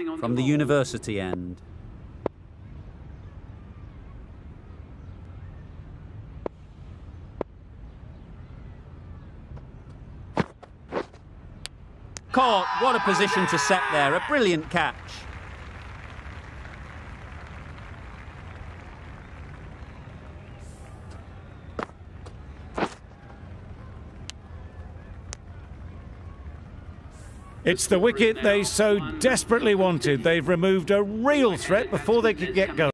from the university end. Caught. What a position to set there. A brilliant catch. It's the wicket they so desperately wanted. They've removed a real threat before they could get going.